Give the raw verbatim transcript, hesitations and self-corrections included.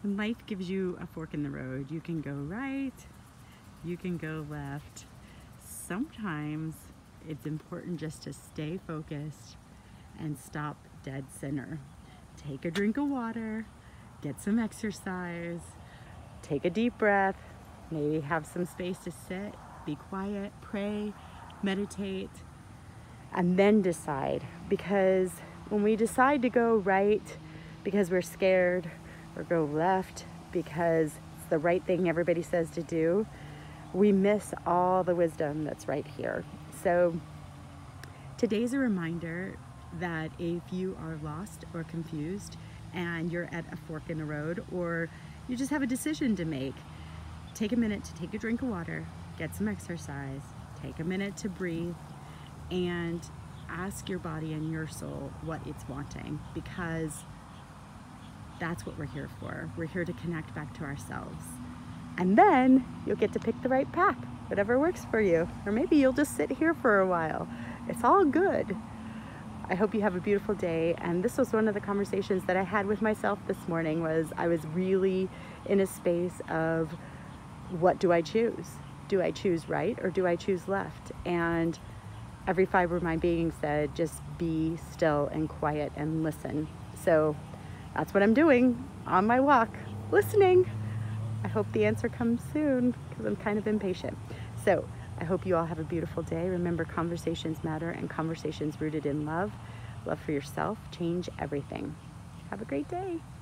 When life gives you a fork in the road, you can go right, you can go left. Sometimes it's important just to stay focused and stop dead center. Take a drink of water, get some exercise, take a deep breath, maybe have some space to sit, be quiet, pray, meditate, and then decide. Because when we decide to go right because we're scared, or go left because it's the right thing everybody says to do, we miss all the wisdom that's right here. So today's a reminder that if you are lost or confused and you're at a fork in the road, or you just have a decision to make, take a minute to take a drink of water, get some exercise, take a minute to breathe, and ask your body and your soul what it's wanting, because that's what we're here for. We're here to connect back to ourselves. And then you'll get to pick the right path, whatever works for you. Or maybe you'll just sit here for a while. It's all good. I hope you have a beautiful day. And this was one of the conversations that I had with myself this morning. Was I was really in a space of, what do I choose? Do I choose right or do I choose left? And every fiber of my being said, just be still and quiet and listen. So that's what I'm doing on my walk, listening. I hope the answer comes soon because I'm kind of impatient. So I hope you all have a beautiful day. Remember, conversations matter, and conversations rooted in love. Love for yourself, change everything. Have a great day.